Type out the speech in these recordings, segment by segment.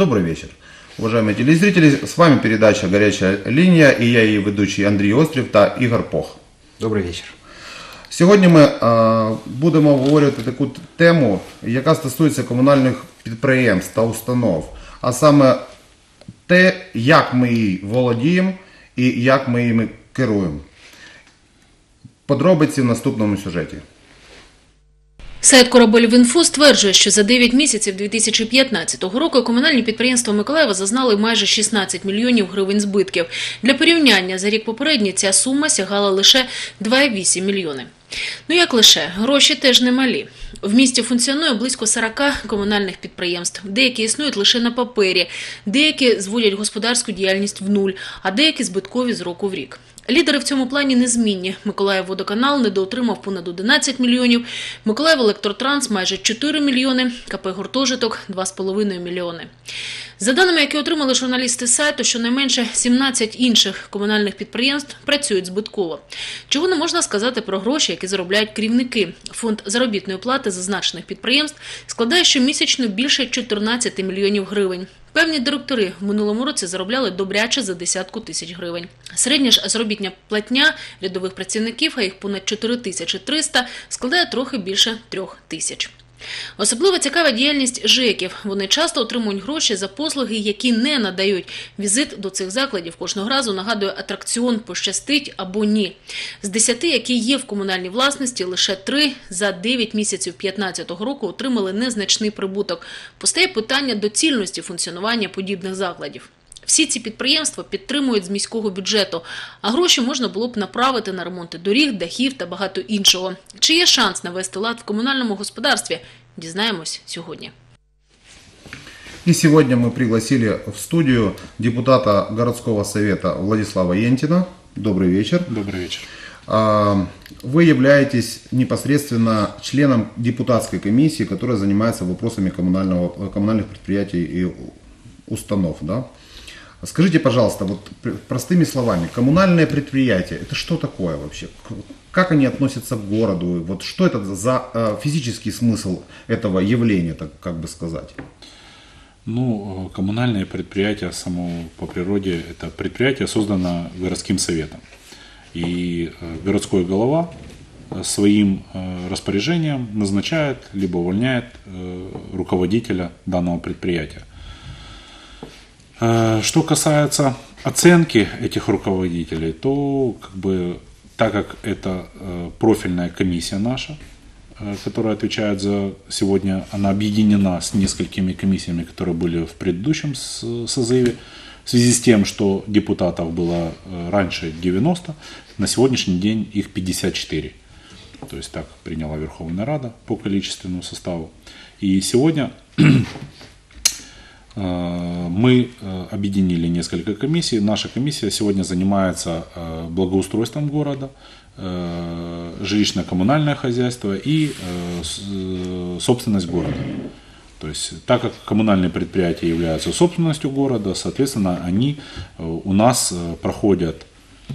Добрый вечер, уважаемые телезрители. С вами передача «Горячая линия» и я її ведучий Андрій Острів та Ігор Пох. Добрий вечір. Сьогодні ми будемо обговорювати таку тему, яка стосується комунальних підприємств та установ, а саме те, як ми її володіємо і як ми їми керуємо. Подробиці в наступному сюжеті. Сайт Корабель.Інфо стверджує, що за 9 місяців 2015 року комунальні підприємства Миколаєва зазнали майже 16 мільйонів гривень збитків. Для порівняння, за рік попередній ця сума сягала лише 2,8 мільйони. Ну як лише, гроші теж немалі. В місті функціонує близько 40 комунальних підприємств. Деякі існують лише на папері, деякі зводять господарську діяльність в нуль, а деякі збиткові з року в рік. Лідери в цьому плані незмінні. Миколаївводоканал недоотримав понад 11 мільйонів, Миколаївелектротранс – майже 4 мільйони, КП «Гуртожиток» – 2,5 мільйони. За даними, які отримали журналісти сайту, щонайменше 17 інших комунальних підприємств працюють збитково. Чого не можна сказати про гроші, які заробляють керівники. Фонд заробітної плати зазначених підприємств складає щомісячно більше 14 мільйонів гривень. Певні директори в минулому році заробляли добряче за десятку тисяч гривень. Середня ж заробітня платня рядових працівників, а їх понад 4300, складає трохи більше 3000. Особливо цікава діяльність ЖЕКів. Вони часто отримують гроші за послуги, які не надають. Візит до цих закладів кожного разу нагадує атракціон «Пощастить або ні». З 10, які є в комунальній власності, лише 3 за 9 місяців 2015 року отримали незначний прибуток. Постає питання доцільності функціонування подібних закладів. Всі ці підприємства підтримують з міського бюджету, а гроші можна було б направити на ремонти доріг, дахів та багато іншого. Чи є шанс навести лад в комунальному господарстві? Дізнаємось сьогодні. И сегодня мы пригласили в студию депутата городского совета Владислава Ентина. Добрый вечер. Добрый вечер. Вы являетесь непосредственно членом депутатской комиссии, которая занимается вопросами коммунальных предприятий и установ, да? Скажите, пожалуйста, вот простыми словами, коммунальные предприятия, это что такое вообще? Как они относятся к городу? Вот что это за физический смысл этого явления, так как бы сказать? Ну, коммунальное предприятие само по природе, это предприятие создано городским советом. И городской голова своим распоряжением назначает, либо увольняет руководителя данного предприятия. Что касается оценки этих руководителей, то так как это профильная комиссия наша, которая отвечает за сегодня, она объединена с несколькими комиссиями, которые были в предыдущем созыве, в связи с тем, что депутатов было раньше 90, на сегодняшний день их 54. То есть так приняла Верховная Рада по количественному составу. И сегодня мы объединили несколько комиссий. Наша комиссия сегодня занимается благоустройством города, жилищно-коммунальное хозяйство и собственность города. То есть, так как коммунальные предприятия являются собственностью города, соответственно, они у нас проходят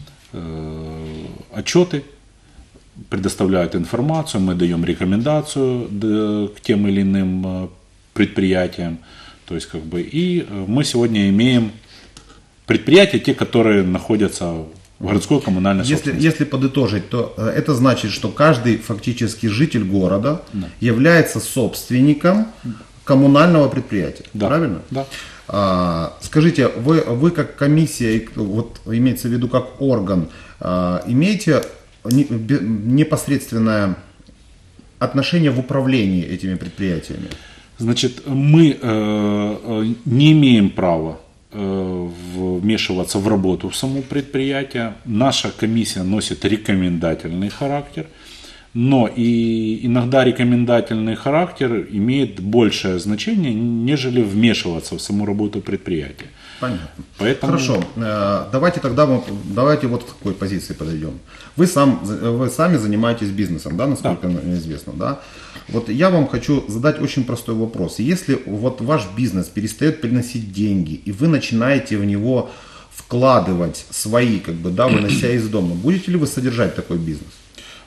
отчеты, предоставляют информацию, мы даем рекомендацию к тем или иным предприятиям. То есть, и мы сегодня имеем предприятия, те, которые находятся в городской коммунальной собственности. Если подытожить, то это значит, что каждый фактически житель города является собственником коммунального предприятия. Да. Правильно? Да. Скажите, вы как комиссия, вот имеется в виду как орган, имеете непосредственное отношение в управлении этими предприятиями? Значит, мы не имеем права вмешиваться в работу в само предприятие. Наша комиссия носит рекомендательный характер, но и иногда рекомендательный характер имеет большее значение, нежели вмешиваться в саму работу предприятия. Понятно. Поэтому... Хорошо. Давайте вот к такой позиции подойдем. Вы сами занимаетесь бизнесом, да, насколько мне известно, да? Вот я вам хочу задать очень простой вопрос. Если вот ваш бизнес перестает приносить деньги, и вы начинаете в него вкладывать свои, вынося из дома, будете ли вы содержать такой бизнес?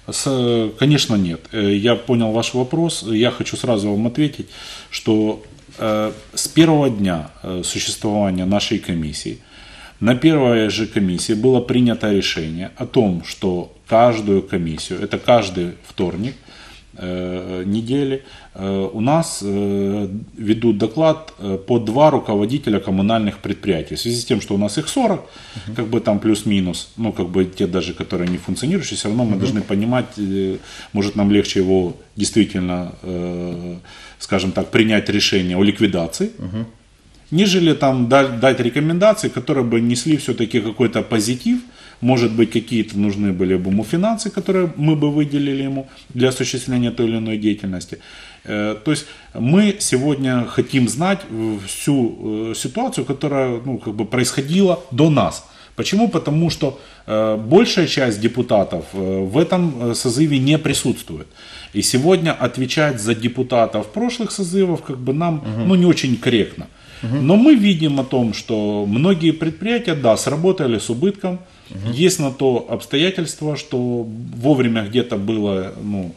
Конечно, нет. Я понял ваш вопрос. Я хочу сразу вам ответить, что с первого дня существования нашей комиссии, на первой же комиссии было принято решение о том, что каждую комиссию, это каждый вторник недели, у нас ведут доклад по 2 руководителя коммунальных предприятий. В связи с тем, что у нас их 40, как бы там плюс-минус, ну как бы те даже, которые не функционирующие, все равно мы должны понимать, может нам легче его действительно, скажем так, принять решение о ликвидации, нежели там дать рекомендации, которые бы несли все-таки какой-то позитив. Может быть, какие-то нужны были бы ему финансы, которые мы бы выделили ему для осуществления той или иной деятельности. То есть мы сегодня хотим знать всю ситуацию, которая происходила до нас. Почему? Потому что большая часть депутатов в этом созыве не присутствует. И сегодня отвечать за депутатов прошлых созывов нам не очень корректно. Но мы видим о том, что многие предприятия, да, сработали с убытком. Есть на то обстоятельства, что вовремя где-то было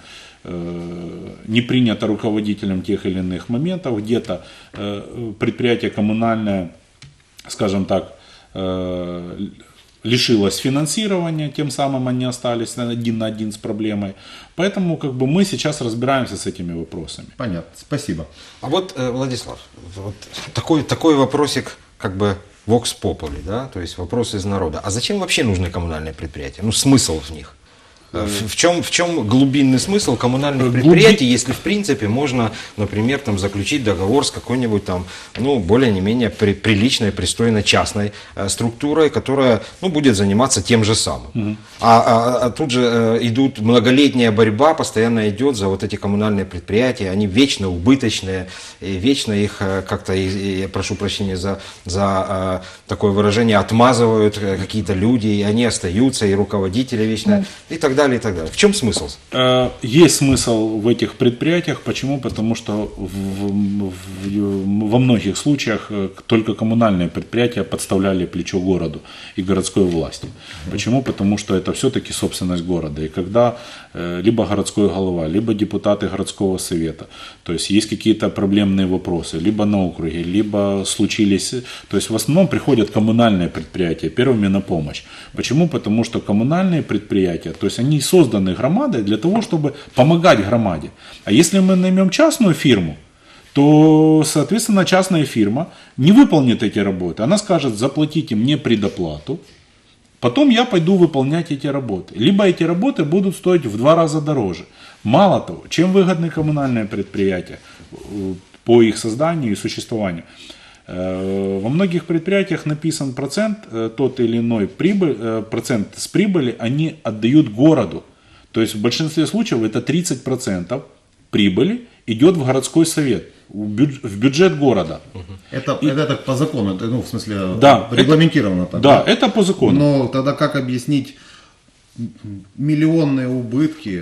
не принято руководителем тех или иных моментов, где-то предприятие коммунальное, скажем так, лишилось финансирования, тем самым они остались один на один с проблемой. Поэтому мы сейчас разбираемся с этими вопросами. Понятно, спасибо. А вот, Владислав, такой вопросик Vox Populi, да, то есть вопрос из народа. А зачем вообще нужны коммунальные предприятия? Смысл в них? В чем глубинный смысл коммунальных предприятий, если в принципе можно, например, заключить договор с какой-нибудь более-менее приличной, пристойной частной структурой, которая будет заниматься тем же самым. А тут же идут многолетняя борьба, постоянно идет за вот эти коммунальные предприятия, они вечно убыточные, и вечно их как-то, я прошу прощения за такое выражение, отмазывают какие-то люди, и они остаются, и руководители вечно, и так далее. И так далее. В чем смысл? Есть смысл в этих предприятиях. Почему? Потому что во многих случаях только коммунальные предприятия подставляли плечо городу и городской власти. Почему? Потому что это все-таки собственность города. И когда либо городской голова, либо депутаты городского совета, то есть есть какие-то проблемные вопросы, либо на округе, либо случились, то есть в основном приходят коммунальные предприятия первыми на помощь. Почему? Потому что коммунальные предприятия, то есть они созданы громадой для того, чтобы помогать громаде. А если мы наймем частную фирму, то, соответственно, частная фирма не выполнит эти работы. Она скажет: заплатите мне предоплату, потом я пойду выполнять эти работы. Либо эти работы будут стоить в 2 раза дороже. Мало того, чем выгодны коммунальные предприятия по их созданию и существованию. Во многих предприятиях написан процент, тот или иной процент с прибыли они отдают городу. То есть в большинстве случаев это 30% прибыли идет в городской совет, в бюджет города. Это так по закону, это, в смысле, да, регламентировано так? Да, это по закону. Но тогда как объяснить миллионные убытки?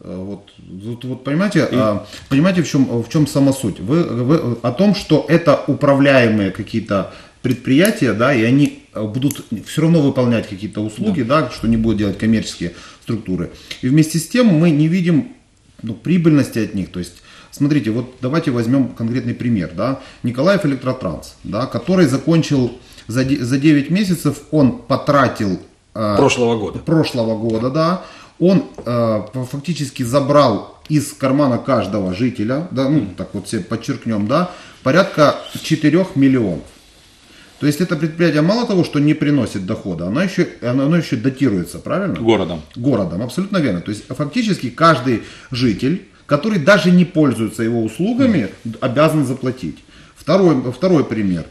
Понимаете, в чем сама суть? Вы о том, что это управляемые какие-то предприятия, да, и они будут все равно выполнять какие-то услуги, да, что не будут делать коммерческие структуры. И вместе с тем мы не видим прибыльности от них. То есть, смотрите, давайте возьмем конкретный пример, да, Николаев Электротранс, да, который закончил за 9 месяцев, он потратил прошлого года, да. Он фактически забрал из кармана каждого жителя, да, так вот все подчеркнем, да, порядка 4 миллионов. То есть это предприятие мало того, что не приносит дохода, оно еще датируется, правильно? Городом, абсолютно верно. То есть фактически каждый житель, который даже не пользуется его услугами, обязан заплатить. Второй пример.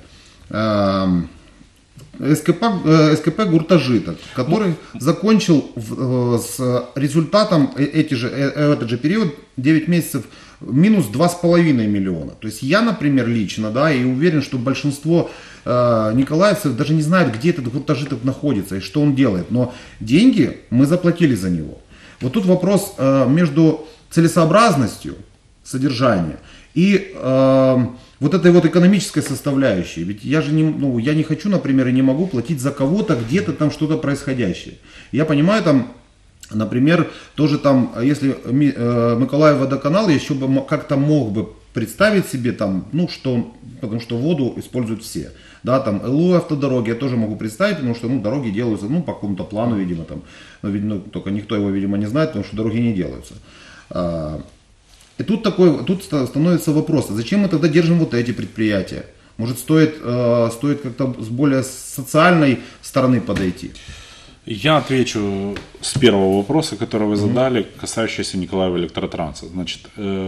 СКП Гуртажита, который закончил с результатом в этот же период 9 месяцев минус 2,5 миллиона. То есть я, например, лично, да, и уверен, что большинство николаевцев даже не знают, где этот Гуртажитов находится и что он делает. Но деньги мы заплатили за него. Вот тут вопрос между целесообразностью содержания и вот этой экономической составляющей. Ведь я же не хочу, например, и не могу платить за кого-то, где-то там что-то происходящее. Я понимаю, например, тоже если Миколаев водоканал еще бы как-то мог бы представить себе там, ну что, потому что воду используют все. Да, там ЛО автодороги я тоже могу представить, потому что ну, дороги делаются ну, по какому-то плану, видимо, там, но, видно, только никто его, видимо, не знает, потому что дороги не делаются. И тут становится вопрос, а зачем мы тогда держим вот эти предприятия? Может, стоит как-то с более социальной стороны подойти? Я отвечу с первого вопроса, который вы задали, касающийся Николаева Электротранса. Значит,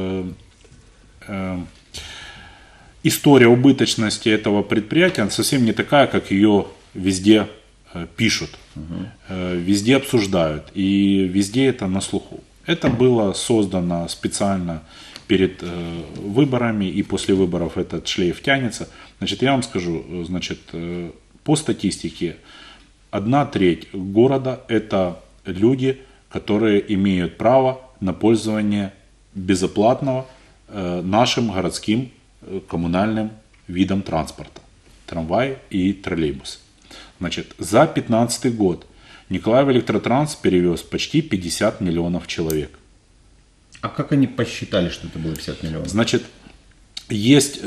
история убыточности этого предприятия совсем не такая, как ее везде пишут, везде обсуждают, и везде это на слуху. Это было создано специально перед выборами, и после выборов этот шлейф тянется. Значит, я вам скажу, значит, по статистике, 1/3 города – это люди, которые имеют право на пользование безоплатного нашим городским коммунальным видом транспорта. Трамвай и троллейбус. Значит, за 2015 год Николаев Электротранс перевез почти 50 миллионов человек. А как они посчитали, что это было 50 миллионов? Значит, есть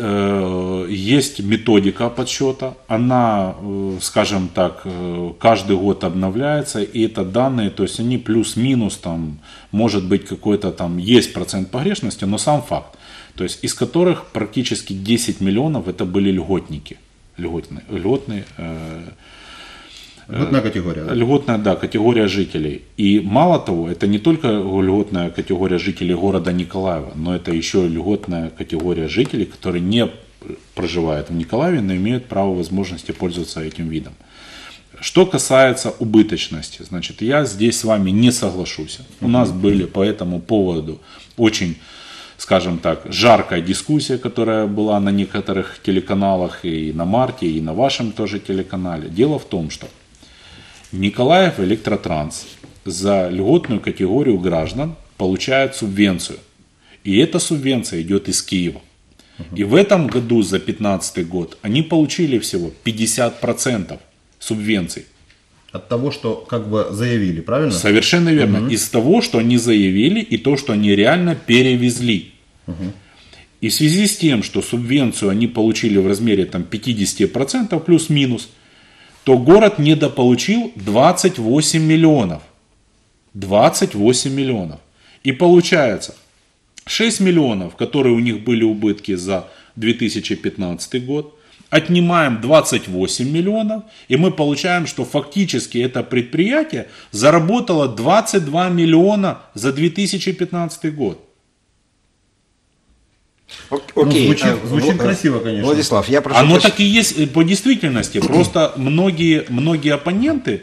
методика подсчета, она, скажем так, каждый год обновляется, и это данные, то есть они плюс-минус, там, может быть какой-то там, есть процент погрешности, но сам факт. То есть из которых практически 10 миллионов это были льготники, льготная категория. Да? Льготная, да, категория жителей. И мало того, это не только льготная категория жителей города Николаева, но это еще льготная категория жителей, которые не проживают в Николаеве, но имеют право возможности пользоваться этим видом. Что касается убыточности, значит, я здесь с вами не соглашусь. У нас были по этому поводу очень, скажем так, жаркая дискуссия, которая была на некоторых телеканалах, и на Марте, и на вашем тоже телеканале. Дело в том, что Николаев Электротранс за льготную категорию граждан получает субвенцию. И эта субвенция идет из Киева. И в этом году, за 2015 год, они получили всего 50% субвенций. От того, что как бы заявили, правильно? Совершенно верно. Из того, что они заявили, и то, что они реально перевезли. И в связи с тем, что субвенцию они получили в размере там, 50% плюс-минус, то город недополучил 28 миллионов. 28 миллионов. И получается, 6 миллионов, которые у них были убытки за 2015 год, отнимаем 28 миллионов, и мы получаем, что фактически это предприятие заработало 22 миллиона за 2015 год. Окей. Звучит красиво, конечно. Владислав, я прошу Оно так и есть по действительности. Просто многие оппоненты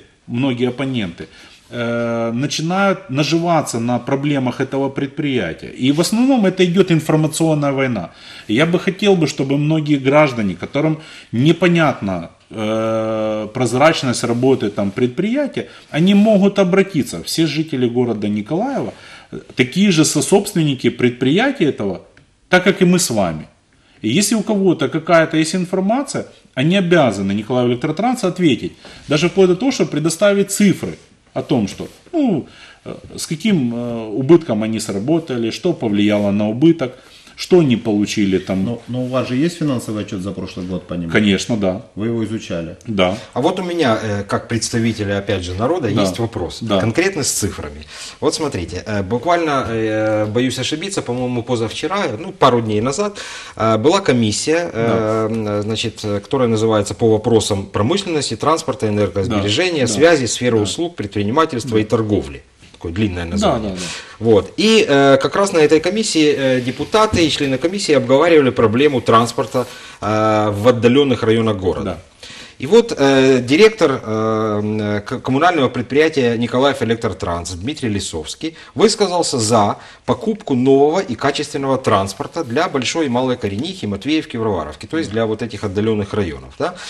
начинают наживаться на проблемах этого предприятия. И в основном это идет информационная война. И я бы хотел, чтобы многие граждане, которым непонятна прозрачность работы там, предприятия, они могут обратиться. Все жители города Николаева, такие же сособственники предприятия этого, так как и мы с вами. И если у кого-то какая-то есть информация, они обязаны Николаеву Электротранс ответить. Даже вплоть до того, чтобы предоставить цифры о том, что, с каким убытком они сработали, что повлияло на убыток, что они получили там. Но у вас же есть финансовый отчет за прошлый год по нему? Конечно, да. Вы его изучали? Да. А вот у меня, как представителя, опять же, народа, есть вопрос. Да. Конкретно с цифрами. Вот смотрите, буквально, боюсь ошибиться, по-моему, позавчера, пару дней назад, была комиссия, значит, которая называется по вопросам промышленности, транспорта, энергосбережения, связи, сферы услуг, предпринимательства и торговли. Такое длинное название. Вот. И как раз на этой комиссии депутаты и члены комиссии обговаривали проблему транспорта в отдаленных районах города. Да. И вот директор коммунального предприятия Николаев Электротранс Дмитрий Лисовский высказался за покупку нового и качественного транспорта для Большой и Малой Коренихи, Матвеевки, Варваровки, то есть для вот этих отдаленных районов. Да?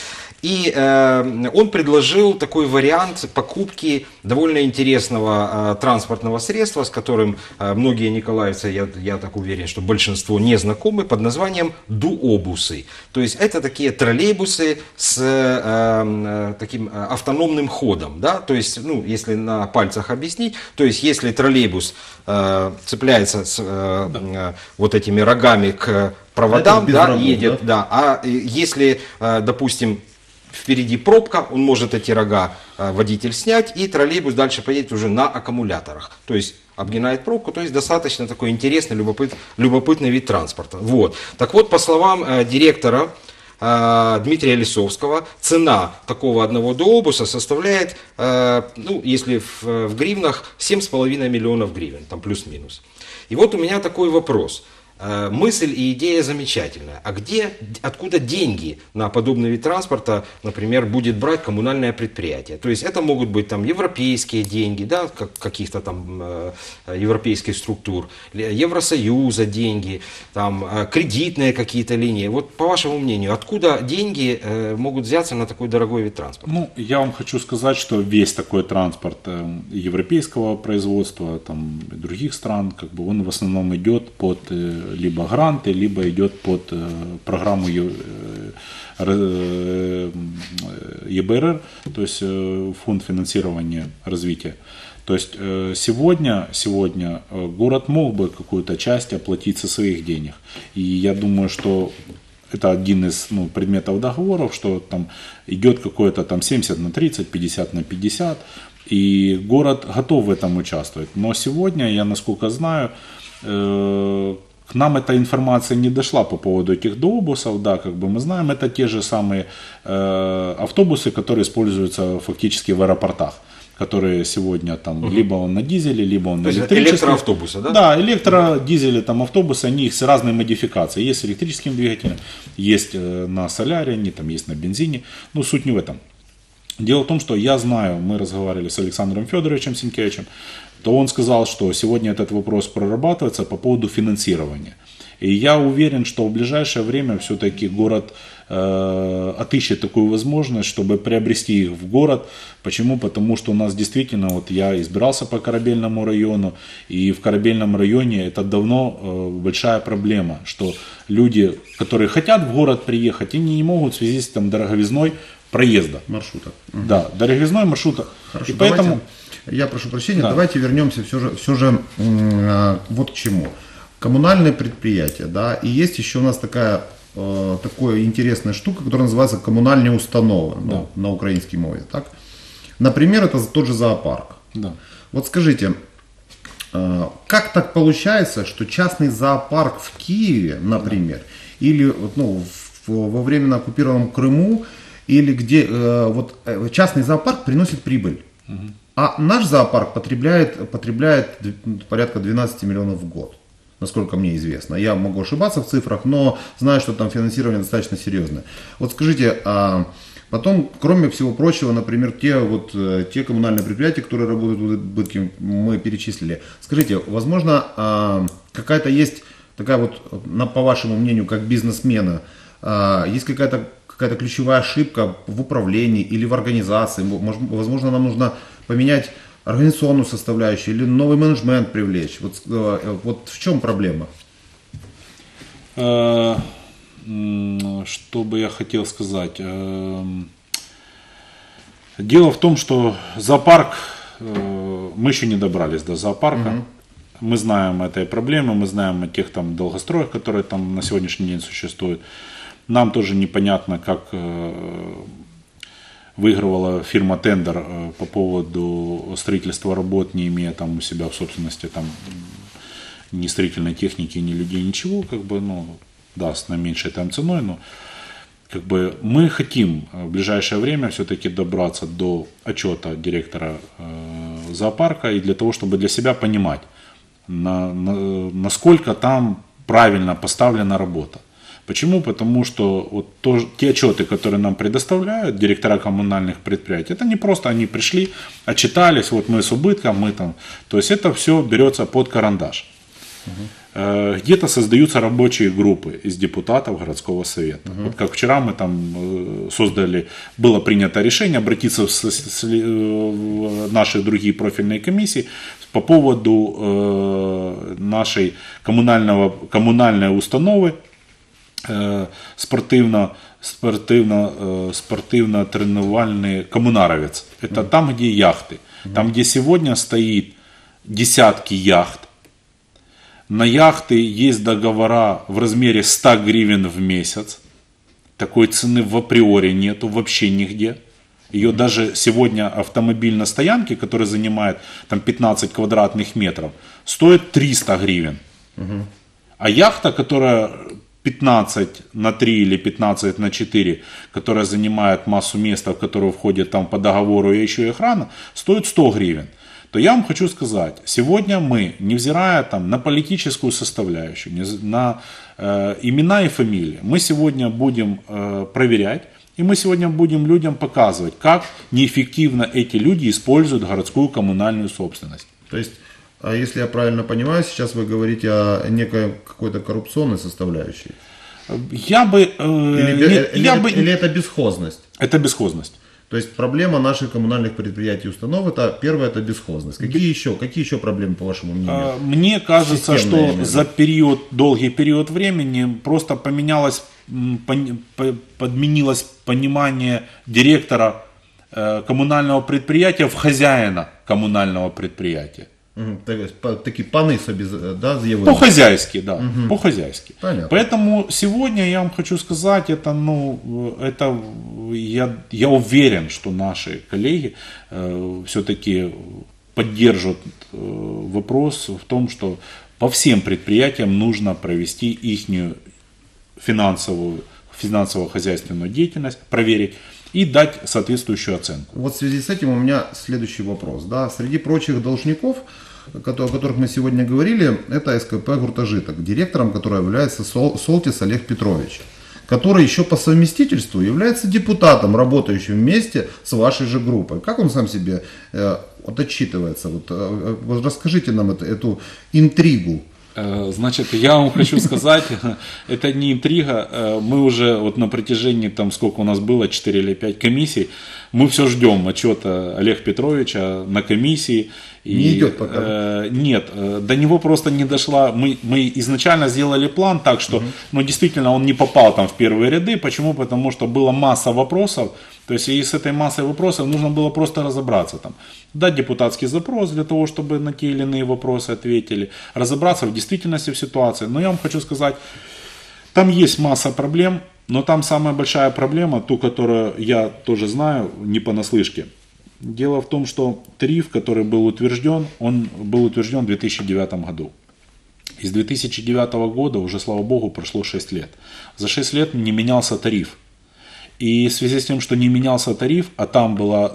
И он предложил такой вариант покупки довольно интересного транспортного средства, с которым многие николаевцы, я так уверен, что большинство не знакомы, под названием дуобусы. То есть это такие троллейбусы с таким автономным ходом. Да? То есть, ну, если на пальцах объяснить, то есть если троллейбус цепляется с вот этими рогами к проводам, да, рогов, едет, да? А если, допустим, впереди пробка, он может эти рога водитель снять, и троллейбус дальше поедет уже на аккумуляторах. То есть обгинает пробку, то есть достаточно такой интересный, любопытный вид транспорта. Вот. Так вот, по словам директора Дмитрия Лисовского, цена такого одного дуобуса составляет, ну, если в гривнах, 7,5 миллионов гривен, там плюс-минус. И вот у меня такой вопрос. Мысль и идея замечательная. А откуда деньги на подобный вид транспорта, например, будет брать коммунальное предприятие? То есть это могут быть там европейские деньги, да, каких-то там европейских структур, Евросоюза деньги, там кредитные какие-то линии. Вот по вашему мнению, откуда деньги могут взяться на такой дорогой вид транспорта? Ну, я вам хочу сказать, что весь такой транспорт европейского производства, там, других стран, как бы он в основном идет под либо гранты, либо идет под программу ЕБРР, то есть фонд финансирования развития. То есть сегодня город мог бы какую-то часть оплатить со своих денег. И я думаю, что это один из предметов договоров, что там идет какое-то там 70 на 30, 50 на 50, и город готов в этом участвовать. Но сегодня, я насколько знаю, к нам эта информация не дошла по поводу этих дуобусов, да, как бы мы знаем, это те же самые автобусы, которые используются фактически в аэропортах, которые сегодня там либо он на дизеле, либо он на электрическом. Электроавтобусы, да? Да, электродизели, там автобусы, они их с разной модификацией. Есть с электрическим двигателем, есть на соляре, они там есть на бензине, но суть не в этом. Дело в том, что я знаю, мы разговаривали с Александром Федоровичем Сенкевичем, то он сказал, что сегодня этот вопрос прорабатывается по поводу финансирования. И я уверен, что в ближайшее время все-таки город отыщет такую возможность, чтобы приобрести их в город. Почему? Потому что у нас действительно, вот я избирался по Корабельному району, и в Корабельном районе это давно большая проблема, что люди, которые хотят в город приехать, они не могут в связи с там, дороговизной проезда. Маршрута. Да, дороговизной маршрута. Хорошо, и поэтому... Я прошу прощения, Да. давайте вернемся все же вот к чему. Коммунальные предприятия, да, и есть еще у нас такая интересная штука, которая называется коммунальные установы, Да. на украинской мове, так? Например, это тот же зоопарк. Да. Вот скажите, как так получается, что частный зоопарк в Киеве, например, или во временно оккупированном Крыму, или где частный зоопарк приносит прибыль, а наш зоопарк потребляет порядка 12 миллионов в год, насколько мне известно. Я могу ошибаться в цифрах, но знаю, что там финансирование достаточно серьезное. Вот скажите, потом, кроме всего прочего, например, те коммунальные предприятия, которые работают в убытке, мы перечислили. Скажите, возможно, какая-то есть такая вот, по вашему мнению, как бизнесмена, есть какая-то ключевая ошибка в управлении или в организации? Возможно, нам нужно поменять организационную составляющую или новый менеджмент привлечь. Вот в чем проблема? Что бы я хотел сказать? Дело в том, что зоопарк, мы еще не добрались до зоопарка. Мы знаем этой проблемы, мы знаем о тех там долгостроях, которые там на сегодняшний день существуют. Нам тоже непонятно, как выигрывала фирма тендер по поводу строительства работ, не имея там у себя в собственности там ни строительной техники, ни людей, ничего, как бы, с наименьшей там ценой, но как бы мы хотим в ближайшее время все-таки добраться до отчета директора зоопарка и для того, чтобы для себя понимать, насколько там правильно поставлена работа. Почему? Потому что те отчеты, которые нам предоставляют директора коммунальных предприятий, это не просто они пришли, отчитались, вот мы с убытком, мы там. То есть это все берется под карандаш. где-то создаются рабочие группы из депутатов городского совета. Вот как вчера мы там создали, было принято решение обратиться в наши другие профильные комиссии по поводу нашей коммунальной установы спортивно-тренувальный коммунаровец. Это там, где яхты. Там, где сегодня стоит десятки яхт. На яхты есть договора в размере 100 гривен в месяц. Такой цены в априори нету вообще нигде. Ее даже сегодня автомобиль на стоянке, который занимает там 15 квадратных метров, стоит 300 гривен. А яхта, которая 15 на 3 или 15 на 4, которая занимает массу места, в которую входит там по договору и еще и охрана, стоит 100 гривен. То я вам хочу сказать, сегодня мы, невзирая там, на политическую составляющую, на имена и фамилии, мы сегодня будем проверять, и мы сегодня будем людям показывать, как неэффективно эти люди используют городскую коммунальную собственность. То есть, если я правильно понимаю, сейчас вы говорите о некой какой-то коррупционной составляющей? Или это бесхозность? Это бесхозность. То есть проблема наших коммунальных предприятий и установ, это первое, это бесхозность. Какие еще проблемы, по вашему мнению? Мне кажется, что за долгий период времени просто подменилось понимание директора коммунального предприятия в хозяина коммунального предприятия. Такие паны собі, да, з'явилися? По-хозяйски, да, по-хозяйски. Понятно. Поэтому сегодня я вам хочу сказать, я уверен, что наши коллеги все-таки поддержат вопрос в том, что по всем предприятиям нужно провести ихнюю финансово-хозяйственную деятельность, проверить и дать соответствующую оценку. Вот в связи с этим у меня следующий вопрос. Да? Среди прочих должников, о которых мы сегодня говорили, это СКП «Гуртожиток», директором которого является Солтис Олег Петрович, который еще по совместительству является депутатом, работающим вместе с вашей же группой. Как он сам себе отчитывается? Вот расскажите нам эту интригу. Значит, я вам хочу сказать, это не интрига, мы уже вот на протяжении, там сколько у нас было, 4 или 5 комиссий, мы все ждем отчета Олега Петровича на комиссии. Не идет пока? Нет, до него просто не дошла, мы изначально сделали план так, что действительно он не попал там в первые ряды. Почему? Потому что была масса вопросов, то есть и с этой массой вопросов нужно было просто разобраться там. Дать депутатский запрос для того, чтобы на те или иные вопросы ответили, разобраться в действительности в ситуации. Но я вам хочу сказать, там есть масса проблем, но там самая большая проблема, ту, которую я тоже знаю, не понаслышке. Дело в том, что тариф, который был утвержден, он был утвержден в 2009 году. И с 2009 года уже, слава богу, прошло 6 лет. За 6 лет не менялся тариф. И в связи с тем, что не менялся тариф, а там была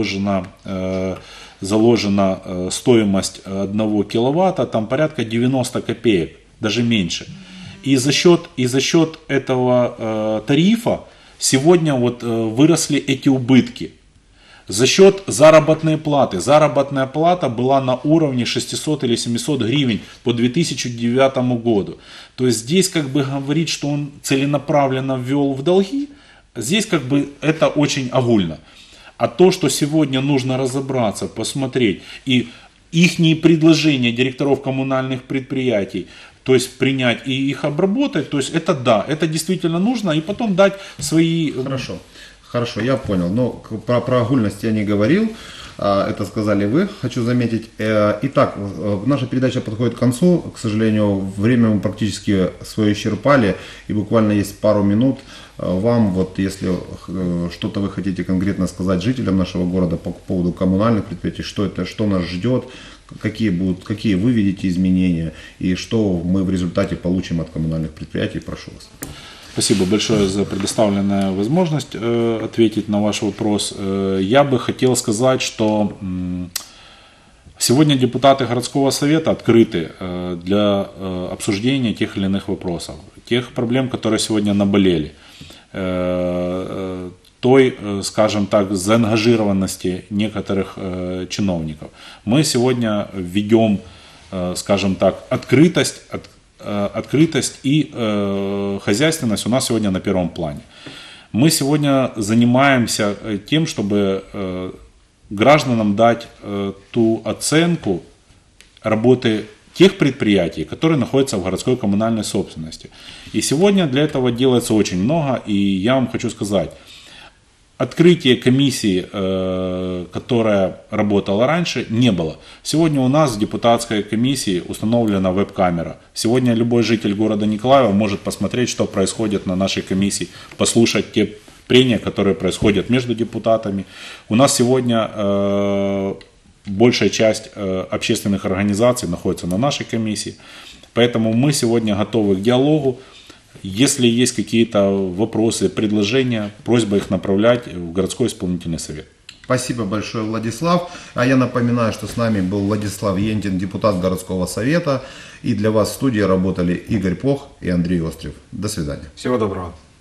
заложена стоимость 1 киловатта, там порядка 90 копеек, даже меньше. И за счет этого тарифа сегодня вот выросли эти убытки. За счет заработной платы. Заработная плата была на уровне 600 или 700 гривен по 2009 году. То есть здесь как бы говорить, что он целенаправленно ввел в долги, здесь как бы это очень огульно. А то, что сегодня нужно разобраться, посмотреть и ихние предложения директоров коммунальных предприятий, то есть принять и их обработать, то есть это да, это действительно нужно, и потом дать свои... Хорошо, я понял, но про огульность я не говорил, это сказали вы, хочу заметить. Итак, наша передача подходит к концу, к сожалению, время мы практически свое исчерпали, и буквально есть пару минут. Вам, вот если что-то вы хотите конкретно сказать жителям нашего города по поводу коммунальных предприятий, что нас ждет, какие вы видите изменения, и что мы в результате получим от коммунальных предприятий, прошу вас. Спасибо большое за предоставленную возможность ответить на ваш вопрос. Я бы хотел сказать, что сегодня депутаты городского совета открыты для обсуждения тех или иных вопросов, тех проблем, которые сегодня наболели, той, скажем так, заангажированности некоторых чиновников. Мы сегодня введем, скажем так, открытость открытость и хозяйственность у нас сегодня на первом плане. Мы сегодня занимаемся тем, чтобы гражданам дать ту оценку работы тех предприятий, которые находятся в городской коммунальной собственности. И сегодня для этого делается очень много, и я вам хочу сказать, открытие комиссии, которая работала раньше, не было. Сегодня у нас в депутатской комиссии установлена веб-камера. Сегодня любой житель города Николаева может посмотреть, что происходит на нашей комиссии, послушать те прения, которые происходят между депутатами. У нас сегодня большая часть общественных организаций находится на нашей комиссии. Поэтому мы сегодня готовы к диалогу. Если есть какие-то вопросы, предложения, просьба их направлять в городской исполнительный совет. Спасибо большое, Владислав. А я напоминаю, что с нами был Владислав Ентин, депутат городского совета. И для вас в студии работали Игорь Пох и Андрей Острев. До свидания. Всего доброго.